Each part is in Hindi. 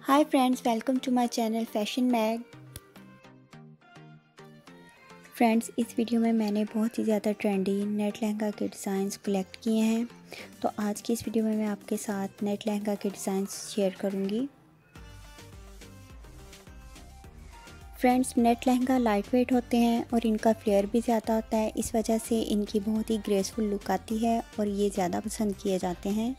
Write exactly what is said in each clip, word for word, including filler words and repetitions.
Hi friends, welcome to my channel fashion mag. Friends, इस वीडियो में मैंने बहुत ही ज़्यादा ट्रेंडी नेट लहंगा के डिज़ाइंस कलेक्ट किए हैं। तो आज की इस वीडियो में मैं आपके साथ नेट लहंगा के डिज़ाइंस शेयर करूंगी। Friends, net lehenga light weight होते हैं और इनका फ्लेयर भी ज़्यादा होता है। इस वजह से इनकी बहुत ही ग्रेसफुल लुक आती है और ये ज़्यादा पसंद किए जाते हैं।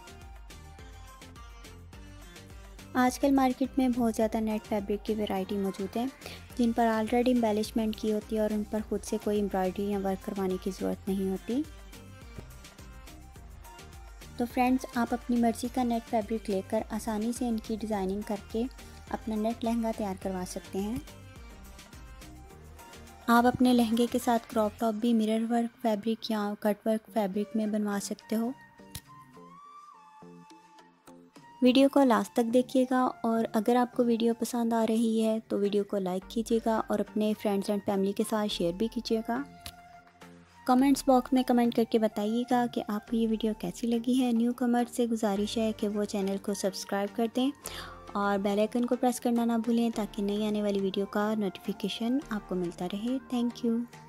आजकल मार्केट में बहुत ज़्यादा नेट फैब्रिक की वैरायटी मौजूद है, जिन पर ऑलरेडी एम्बेलिशमेंट की होती है और उन पर खुद से कोई एम्ब्रॉयडरी या वर्क करवाने की ज़रूरत नहीं होती। तो फ्रेंड्स, आप अपनी मर्ज़ी का नेट फैब्रिक लेकर आसानी से इनकी डिज़ाइनिंग करके अपना नेट लहंगा तैयार करवा सकते हैं। आप अपने लहंगे के साथ क्रॉप टॉप भी मिरर वर्क फैब्रिक या कट वर्क फैब्रिक में बनवा सकते हो। वीडियो को लास्ट तक देखिएगा और अगर आपको वीडियो पसंद आ रही है तो वीडियो को लाइक कीजिएगा और अपने फ्रेंड्स एंड फैमिली के साथ शेयर भी कीजिएगा। कमेंट्स बॉक्स में कमेंट करके बताइएगा कि आपको ये वीडियो कैसी लगी है। न्यू कमर्स से गुजारिश है कि वो चैनल को सब्सक्राइब कर दें और बेल आइकन को प्रेस करना ना भूलें ताकि नई आने वाली वीडियो का नोटिफिकेशन आपको मिलता रहे। Thank you.